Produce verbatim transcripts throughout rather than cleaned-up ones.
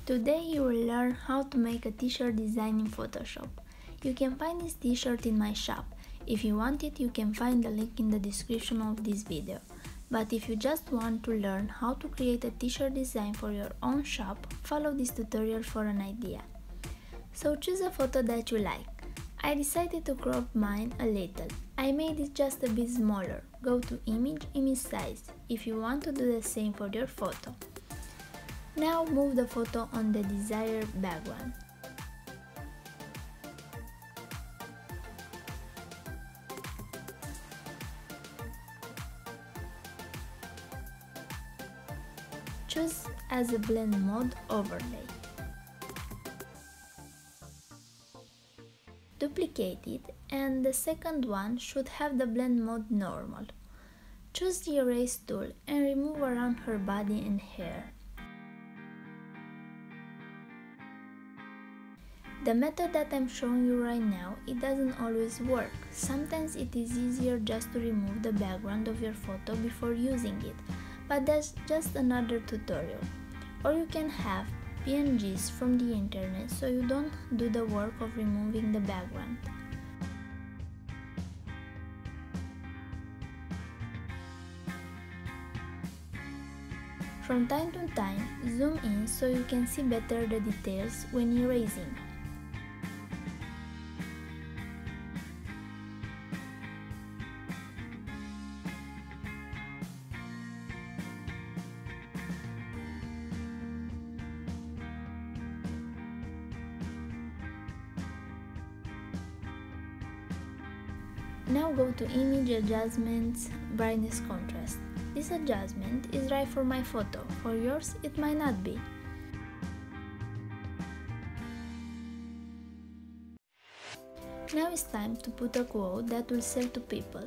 Today you will learn how to make a t-shirt design in Photoshop. You can find this t-shirt in my shop. If you want it, you can find the link in the description of this video. But if you just want to learn how to create a t-shirt design for your own shop, follow this tutorial for an idea. So choose a photo that you like. I decided to crop mine a little. I made it just a bit smaller. Go to Image, Image Size, if you want to do the same for your photo. Now move the photo on the desired background. Choose as a blend mode overlay. Duplicate it, and the second one should have the blend mode normal. Choose the erase tool and remove around her body and hair. The method that I'm showing you right now, it doesn't always work. Sometimes it is easier just to remove the background of your photo before using it, but that's just another tutorial. Or you can have P N Gs from the internet so you don't do the work of removing the background. From time to time, zoom in so you can see better the details when erasing. Now go to Image Adjustments, Brightness Contrast. This adjustment is right for my photo, for yours it might not be. Now it's time to put a quote that will sell to people.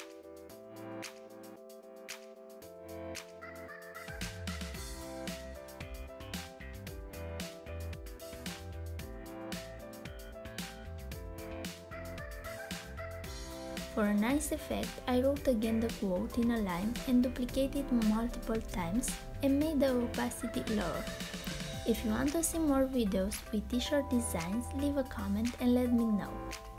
For a nice effect, I wrote again the quote in a line and duplicated it multiple times and made the opacity lower. If you want to see more videos with t-shirt designs, leave a comment and let me know.